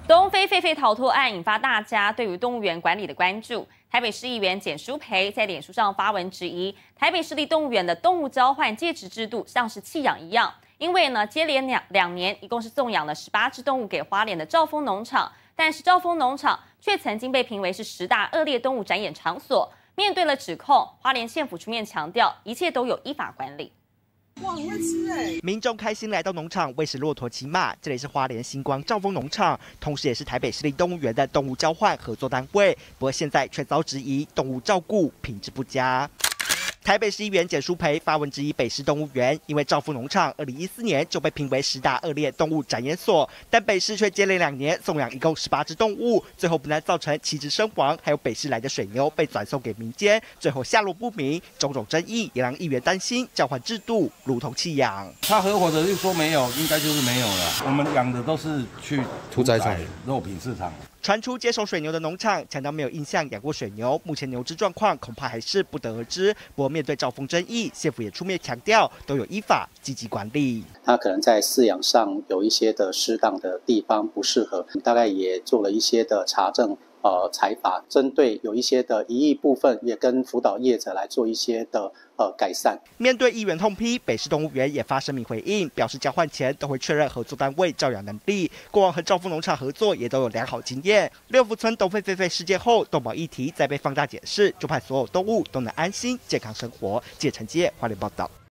东非狒狒逃脱案引发大家对于动物园管理的关注。台北市议员简舒培在脸书上发文质疑，台北市立动物园的动物交换介质制度像是弃养一样。因为呢，接连两年一共是送养了18只动物给花莲的兆丰农场，但是兆丰农场却曾经被评为是10大恶劣动物展演场所。面对了指控，花莲县府出面强调，一切都有依法管理。 哇，很会吃哎！ 民众开心来到农场喂食骆驼骑马，这里是花莲星光兆丰农场，同时也是台北市立动物园的动物交换合作单位。不过现在却遭质疑动物照顾品质不佳。 台北市议员简舒培发文质疑北市动物园，因为兆丰农场2014年就被评为10大恶劣动物展演所，但北市却接连2年送养一共18只动物，最后不但造成7只身亡，还有北市来的水牛被转送给民间，最后下落不明，种种争议也让议员担心交换制度如同弃养。 他合伙的就说没有，应该就是没有了。我们养的都是去屠宰场、肉品市场。 传出接手水牛的农场，强调没有印象养过水牛，目前牛只状况恐怕还是不得而知。不过面对兆丰争议，县府也出面强调，都有依法积极管理。 它可能在饲养上有一些的适当的地方不适合，大概也做了一些的查证。 裁罚针对有一些的疑义部分，也跟辅导业者来做一些的改善。面对议员痛批，北市动物园也发声明回应，表示交换前都会确认合作单位照养能力。过往和兆丰农场合作也都有良好经验。六福村东非狒狒事件后，动保议题再被放大检视，就盼所有动物都能安心健康生活。记者陈杰花莲报道。